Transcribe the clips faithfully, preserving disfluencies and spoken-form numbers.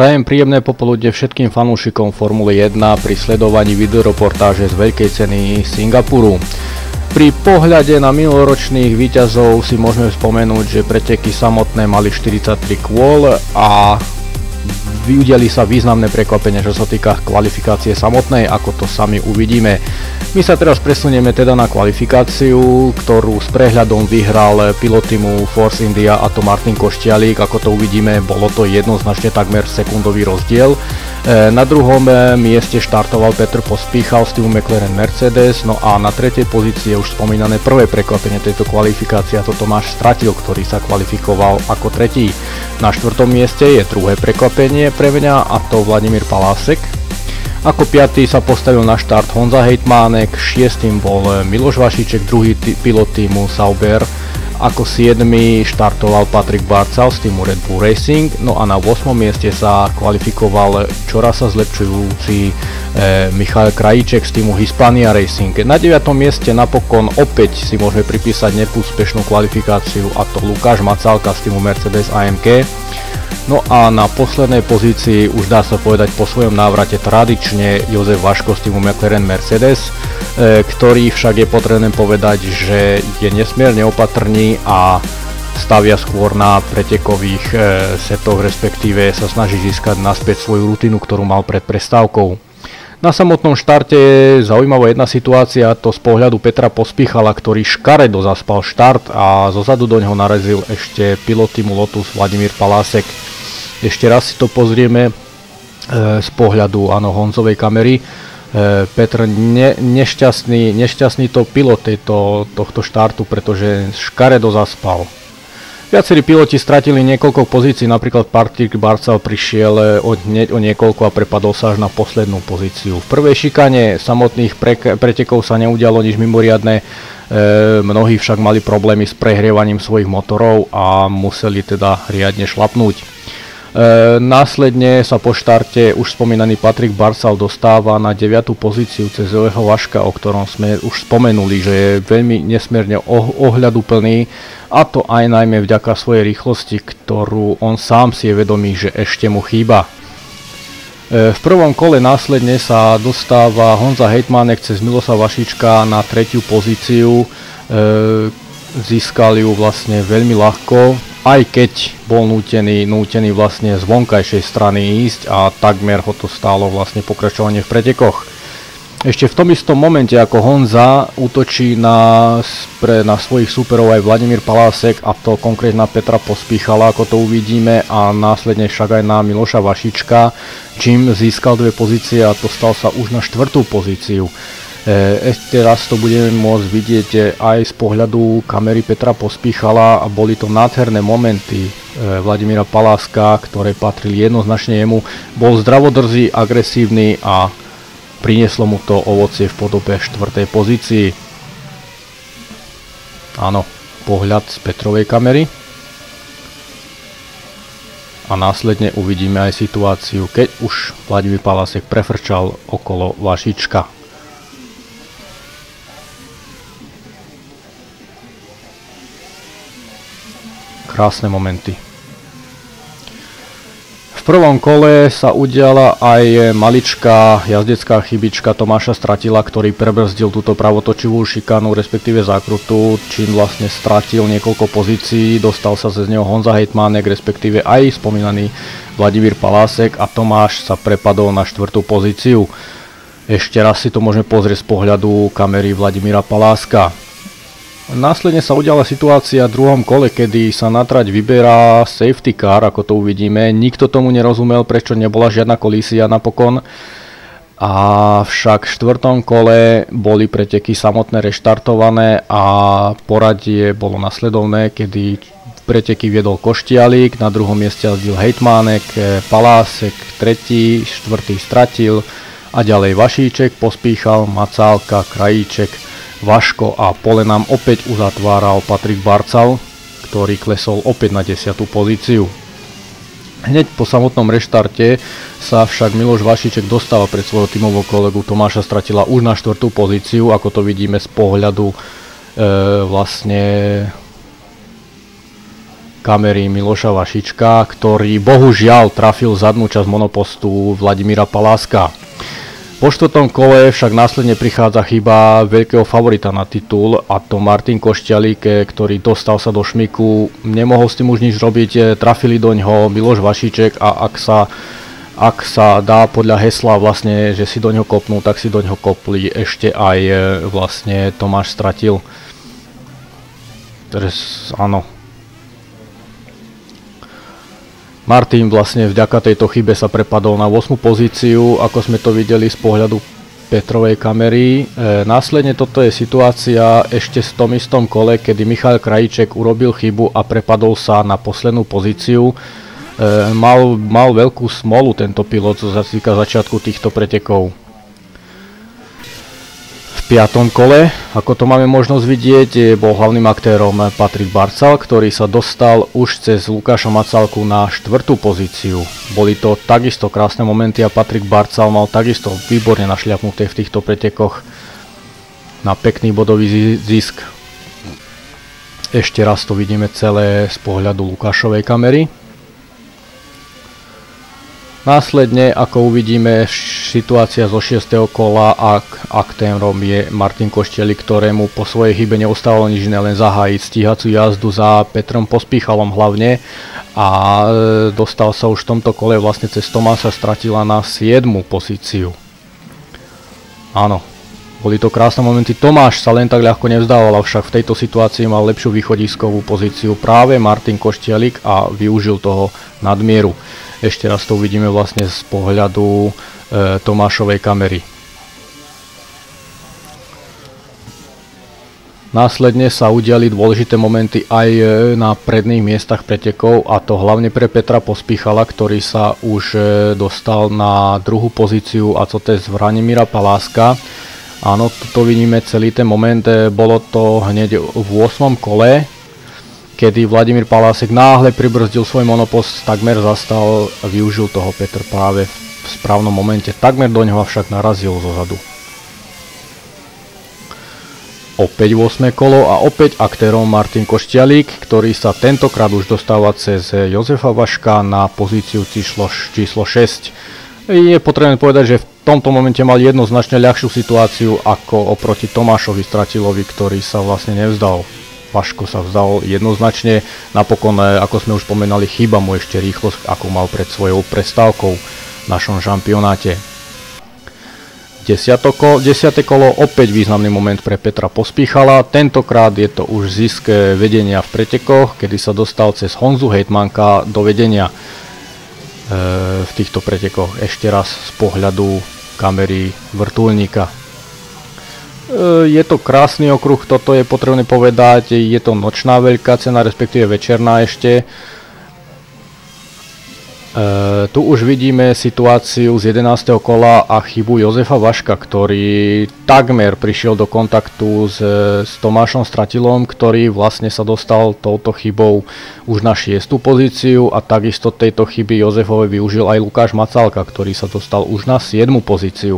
Prajem príjemné popoludne všetkým fanúšikom Formuly jeden pri sledovaní videoreportáže z veľkej ceny Singapuru. Pri pohľade na minuloročných víťazov si môžeme spomenúť, že preteky samotné mali štyridsaťtri kôl a udiali sa významné prekvapenia, čo sa týka kvalifikácie samotnej, ako to sami uvidíme. My sa teraz presunieme teda na kvalifikáciu, ktorú s prehľadom vyhral pilot týmu Force India, a to Martin Koštialík. Ako to uvidíme, bolo to jednoznačne takmer sekundový rozdiel. Na druhom mieste štartoval Petr Pospíchal z týmu McLaren Mercedes, no a na tretej pozícii je už spomínané prvé prekvapenie tejto kvalifikácie, a to Tomáš Stratil, ktorý sa kvalifikoval ako tretí. Na štvrtom mieste je druhé prekvapenie pre mňa, a to Vladimír Palásek. Ako piatý sa postavil na štart Honza Heitmánek, šiestym bol Miloš Vašíček, druhý pilot týmu Sauber. Ako siedmy štartoval Patrik Barcal z týmu Red Bull Racing, no a na ôsmom mieste sa kvalifikoval čoraz sa zlepšujúci e, Michal Krajíček z týmu Hispania Racing. Na deviatom mieste napokon opäť si môžeme pripísať neúspešnú kvalifikáciu, a to Lukáš Macálka z týmu Mercedes á em ká. No a na poslednej pozícii už dá sa povedať po svojom návrate tradične Jozef Vaško z týmu McLaren Mercedes, e, ktorý však je potrebné povedať, že je nesmierne opatrný a stavia skôr na pretekových e, setoch, respektíve sa snaží získať naspäť svoju rutinu, ktorú mal pred prestávkou. Na samotnom štarte je zaujímavá jedna situácia, to z pohľadu Petra Pospíchala, ktorý škaredo zaspal štart a zozadu do neho narazil ešte pilot týmu Lotus Vladimír Palásek. Ešte raz si to pozrieme e, z pohľadu áno, Honzovej kamery. E, Petr ne, nešťastný, nešťastný to pilot tejto, tohto štartu, pretože škaredo zaspal. Viacerí piloti stratili niekoľko pozícií, napríklad Patrik Barcal prišiel o, ne, o niekoľko a prepadol sa až na poslednú pozíciu. V prvej šikane samotných pre, pretekov sa neudialo nič mimoriadne, e, mnohí však mali problémy s prehrievaním svojich motorov a museli teda riadne šlapnúť. E, následne sa po štarte už spomínaný Patrik Barcal dostáva na deviatu pozíciu cez Jozefa Vaška, o ktorom sme už spomenuli, že je veľmi nesmierne oh, ohľaduplný, a to aj najmä vďaka svojej rýchlosti, ktorú on sám si je vedomý, že ešte mu chýba. E, v prvom kole následne sa dostáva Honza Heitmánek cez Miloša Vašíčka na tretiu pozíciu, e, získal ju vlastne veľmi ľahko, aj keď bol nútený, nútený vlastne z vonkajšej strany ísť a takmer ho to stálo vlastne pokračovanie v pretekoch. Ešte v tom istom momente, ako Honza útočí na, pre, na svojich súperov aj Vladimír Palásek, a to konkrétne na Petra Pospíchala, ako to uvidíme, a následne však aj na Miloša Vašíčka, čím získal dve pozície a dostal sa už na štvrtú pozíciu. Ešte raz to budeme môcť vidieť aj z pohľadu kamery Petra Pospíchala a boli to nádherné momenty Vladimíra Paláska, ktoré patrili jednoznačne jemu. Bol zdravodrzý, agresívny a prinieslo mu to ovocie v podobe štvrtej pozícii. Áno, pohľad z Petrovej kamery. A následne uvidíme aj situáciu, keď už Vladimír Palásek prefrčal okolo Vašíčka. Krásne momenty. V prvom kole sa udiala aj maličká jazdecká chybička Tomáša Stratila, ktorý prebrzdil túto pravotočivú šikanu, respektíve zákrutu, čím vlastne stratil niekoľko pozícií. Dostal sa cez neho Honza Heitmánek, respektíve aj spomínaný Vladimír Palásek, a Tomáš sa prepadol na štvrtú pozíciu. Ešte raz si to môžeme pozrieť z pohľadu kamery Vladimíra Paláska. Následne sa udiala situácia v druhom kole, kedy sa na trať vyberá safety car, ako to uvidíme. Nikto tomu nerozumel, prečo nebola žiadna kolízia napokon. Avšak v štvrtom kole boli preteky samotné reštartované a poradie bolo nasledovné, kedy preteky viedol Koštialík, na druhom mieste jazdil Heitmánek, Palásek tretí, štvrtý Stratil a ďalej Vašíček, Pospíchal, Macálka, Krajíček, Vaško a pole nám opäť uzatváral Patrik Barcal, ktorý klesol opäť na desiatu pozíciu. Hneď po samotnom reštarte sa však Miloš Vašíček dostáva pred svojho tímového kolegu Tomáša Stratila už na štvrtú pozíciu, ako to vidíme z pohľadu e, vlastne kamery Miloša Vašička, ktorý bohužiaľ trafil zadnú časť monopostu Vladimíra Paláska. Po štvrtom kole však následne prichádza chyba veľkého favorita na titul, a to Martin Košťalík, ktorý dostal sa do šmiku, nemohol s tým už nič robiť, trafili doňho Miloš Vašiček a ak sa, ak sa dá podľa hesla vlastne, že si doňho kopnú, tak si doňho kopli ešte aj vlastne Tomáš Stratil. Teraz áno. Martin vlastne vďaka tejto chybe sa prepadol na ôsmu pozíciu, ako sme to videli z pohľadu Petrovej kamery. E, následne toto je situácia ešte v tom istom kole, kedy Michal Krajíček urobil chybu a prepadol sa na poslednú pozíciu. E, mal, mal veľkú smolu tento pilot, čo sa týka začiatku týchto pretekov. V piatom kole, ako to máme možnosť vidieť, bol hlavným aktérom Patrik Barcal, ktorý sa dostal už cez Lukáša Macálku na štvrtú pozíciu. Boli to takisto krásne momenty a Patrik Barcal mal takisto výborne našľapnuté v týchto pretekoch na pekný bodový zisk. Ešte raz to vidíme celé z pohľadu Lukášovej kamery. Následne, ako uvidíme, situácia zo šiesteho kola a aktérom je Martin Košťalík, ktorému po svojej chybe neostávalo nič iné, len zahájiť stíhaciu jazdu za Petrom Pospíchalom hlavne, a dostal sa už v tomto kole vlastne cez Tomáša Stratila na siedmu pozíciu. Áno, boli to krásne momenty. Tomáš sa len tak ľahko nevzdával, avšak v tejto situácii mal lepšiu východiskovú pozíciu práve Martin Košťalík a využil toho nadmieru. Ešte raz to uvidíme vlastne z pohľadu e, Tomášovej kamery. Následne sa udiali dôležité momenty aj na predných miestach pretekov, a to hlavne pre Petra Pospíchala, ktorý sa už e, dostal na druhú pozíciu, a to je z Vladimíra Paláska. Áno, tu vidíme celý ten moment, e, bolo to hneď v ôsmom kole, kedy Vladimír Palásek náhle pribrzdil svoj monopost, takmer zastal a využil toho Petr práve v správnom momente. Takmer do ňoho však narazil zozadu. Opäť ôsme kolo a opäť aktérom Martin Košťalík, ktorý sa tentokrát už dostáva cez Jozefa Vaška na pozíciu číslo, číslo šesť. Je potrebné povedať, že v tomto momente mal jednoznačne ľahšiu situáciu ako oproti Tomášovi Stratilovi, ktorý sa vlastne nevzdal. Vaško sa vzdal jednoznačne, napokon, ako sme už pomenali, chýba mu ešte rýchlosť, ako mal pred svojou prestávkou v našom šampionáte. Desiate kolo, opäť významný moment pre Petra Pospíchala, tentokrát je to už zisk vedenia v pretekoch, kedy sa dostal cez Honzu Hejtmanka do vedenia e, v týchto pretekoch. Ešte raz z pohľadu kamery vrtuľníka. Je to krásny okruh, toto je potrebné povedať, je to nočná veľká cena, respektíve večerná ešte. E, tu už vidíme situáciu z jedenásteho kola a chybu Jozefa Vaška, ktorý takmer prišiel do kontaktu s, s Tomášom Stratilom, ktorý vlastne sa dostal touto chybou už na šiestu pozíciu, a takisto tejto chyby Jozefove využil aj Lukáš Macálka, ktorý sa dostal už na siedmu pozíciu.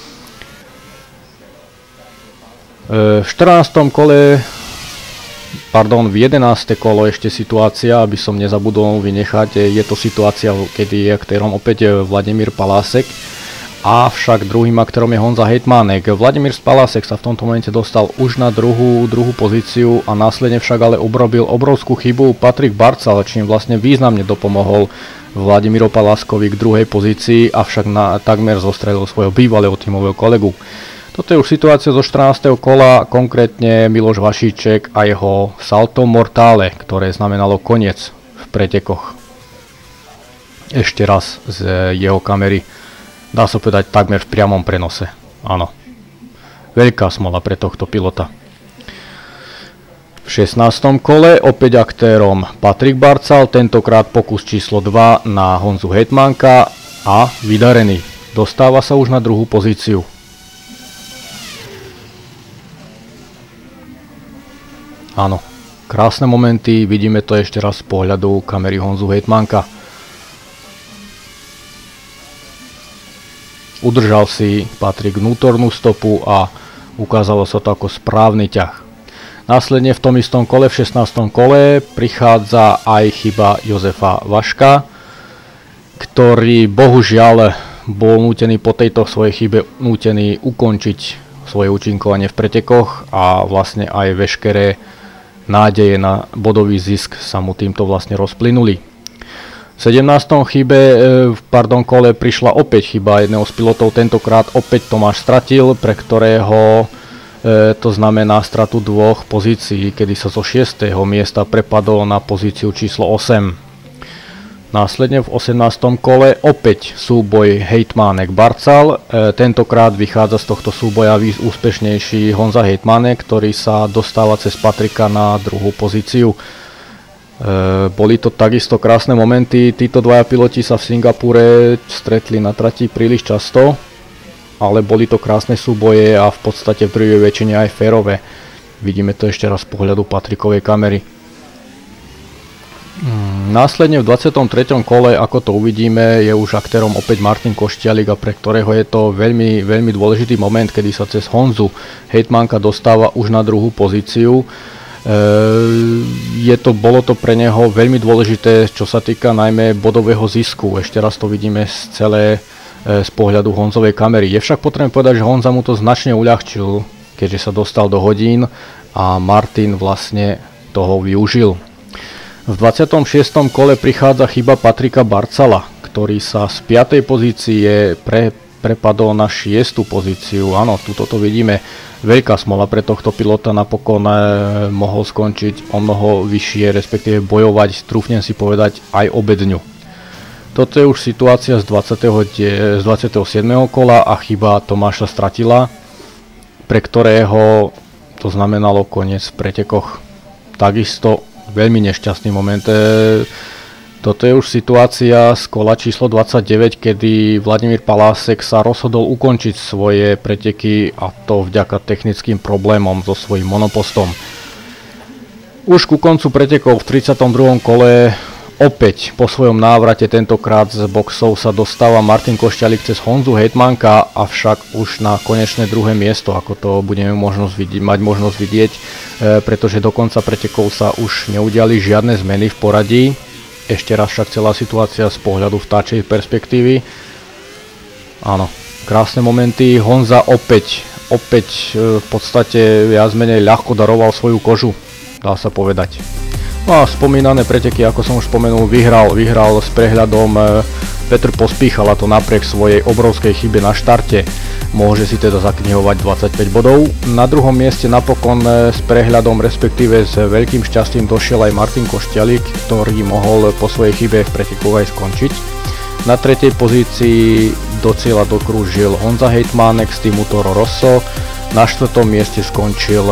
V štrnástom kole, pardon, v jedenáste kolo ešte situácia, aby som nezabudol vynechať, je to situácia, kedy je aktérom opäť Vladimír Palásek, avšak druhým aktérom je Honza Hejtmánek. Vladimír Palásek sa v tomto momente dostal už na druhú, druhú pozíciu a následne však ale obrobil obrovskú chybu Patrik Barcal, čím vlastne významne dopomohol Vladimíru Paláskovi k druhej pozícii, avšak na, takmer zostrelil svojho bývalého tímového kolegu. Toto je už situácia zo štrnásteho kola, konkrétne Miloš Vašíček a jeho salto mortale, ktoré znamenalo koniec v pretekoch. Ešte raz z jeho kamery, dá sa povedať takmer v priamom prenose. Áno, veľká smola pre tohto pilota. V šestnástom kole opäť aktérom Patrik Barcal, tentokrát pokus číslo dva na Honzu Hejtmanka a vydarený. Dostáva sa už na druhú pozíciu. Áno, krásne momenty, vidíme to ešte raz z pohľadu kamery Honzu Hejtmanka. Udržal si Patrik vnútornú stopu a ukázalo sa to ako správny ťah. Následne v tom istom kole, v šestnástom kole, prichádza aj chyba Jozefa Vaška, ktorý bohužiaľ bol nútený po tejto svojej chybe nútený ukončiť svoje účinkovanie v pretekoch a vlastne aj veškeré nádeje na bodový zisk sa mu týmto vlastne rozplynuli. V sedemnástom chybe, pardon, kole prišla opäť chyba jedného z pilotov, tentokrát opäť Tomáš stratil, pre ktorého e, to znamená stratu dvoch pozícií, kedy sa zo šiesteho miesta prepadol na pozíciu číslo osem. Následne v osemnástom kole opäť súboj Heitmánek-Barcal, e, tentokrát vychádza z tohto súboja úspešnejší Honza Heitmánek, ktorý sa dostáva cez Patrika na druhú pozíciu. E, boli to takisto krásne momenty, títo dvaja piloti sa v Singapúre stretli na trati príliš často, ale boli to krásne súboje a v podstate v druhej väčšine aj férové. Vidíme to ešte raz z pohľadu Patrikovej kamery. Následne v dvadsiatom treťom kole, ako to uvidíme, je už aktérom opäť Martin Košťalík, a pre ktorého je to veľmi, veľmi dôležitý moment, kedy sa cez Honzu Heitmánka dostáva už na druhú pozíciu. Je to, bolo to pre neho veľmi dôležité, čo sa týka najmä bodového zisku. Ešte raz to vidíme z celé z pohľadu Honzovej kamery. Je však potrebné povedať, že Honza mu to značne uľahčil, keďže sa dostal do hodín a Martin vlastne toho využil. V dvadsiatom šiestom kole prichádza chyba Patrika Barcala, ktorý sa z piatej pozície pre, prepadol na šiestu pozíciu. Áno, tuto to vidíme. Veľká smola pre tohto pilota, napokon e, mohol skončiť o mnoho vyššie, respektíve bojovať, trúfnem si povedať, aj o bedňu. Toto je už situácia z, dvadsiateho, z dvadsiateho siedmeho kola a chyba Tomáša Stratila, pre ktorého to znamenalo koniec v pretekoch. Takisto veľmi nešťastný moment. E, Toto je už situácia z kola číslo dvadsaťdeväť, kedy Vladimír Palásek sa rozhodol ukončiť svoje preteky, a to vďaka technickým problémom so svojím monopostom. Už ku koncu pretekov v tridsiatom druhom kole opäť po svojom návrate, tentokrát z boxov, sa dostáva Martin Košťalík cez Honzu Heitmánka, avšak už na konečné druhé miesto, ako to budeme možnosť vidieť, mať možnosť vidieť, e, pretože do konca pretekov sa už neudiali žiadne zmeny v poradí. Ešte raz však celá situácia z pohľadu vtáčej perspektívy. Áno, krásne momenty. Honza opäť, opäť v podstate viac menej ľahko daroval svoju kožu, dá sa povedať. No a spomínané preteky, ako som už spomenul, vyhral, vyhral s prehľadom Petr Pospíchal, a to napriek svojej obrovskej chybe na štarte. Môže si teda zaknihovať dvadsaťpäť bodov. Na druhom mieste napokon s prehľadom, respektíve s veľkým šťastím, došiel aj Martin Košťalík, ktorý mohol po svojej chybe v preteku aj skončiť. Na tretej pozícii do cieľa dokrúžil Honza Heitmánek z týmu Toro Rosso. Na štvrtom mieste skončil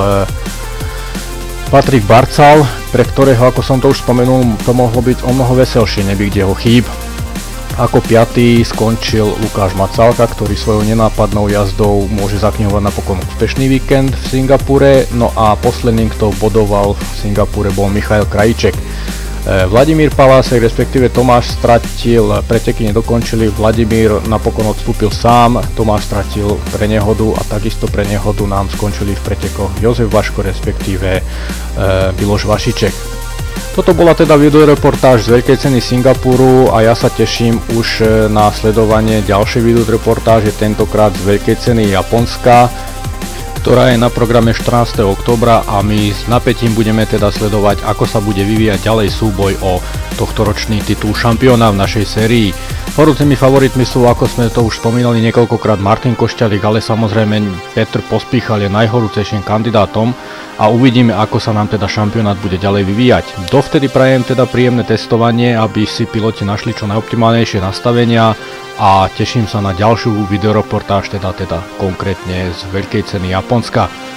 Patrik Barcal, pre ktorého, ako som to už spomenul, to mohlo byť o mnoho veselšie nebyť jeho chýb. Ako piatý skončil Lukáš Macálka, ktorý svojou nenápadnou jazdou môže zaknihovať napokon úspešný víkend v Singapúre. No a posledným, kto bodoval v Singapúre, bol Michail Krajíček. Vladimír Palásek, respektíve Tomáš Stratil, preteky nedokončili. Vladimír napokon odstúpil sám, Tomáš Stratil pre nehodu a takisto pre nehodu nám skončili v pretekoch Jozef Vaško, respektíve Miloš Vašiček. Toto bola teda videoreportáž z Veľkej ceny Singapuru a ja sa teším už na sledovanie ďalšej videoreportáže, tentokrát z Veľkej ceny Japonska, ktorá je na programe štrnásteho októbra, a my s napätím budeme teda sledovať, ako sa bude vyvíjať ďalej súboj o tohtoročný titul šampióna v našej sérii. Horúcimi favoritmi sú, ako sme to už spomínali niekoľkokrát, Martin Košťalík, ale samozrejme Petr Pospíchal je najhorúcejším kandidátom a uvidíme, ako sa nám teda šampionát bude ďalej vyvíjať. Dovtedy prajem teda príjemné testovanie, aby si piloti našli čo najoptimálnejšie nastavenia, a teším sa na ďalšiu videoreportáž, teda, teda konkrétne z Veľkej ceny Japonska.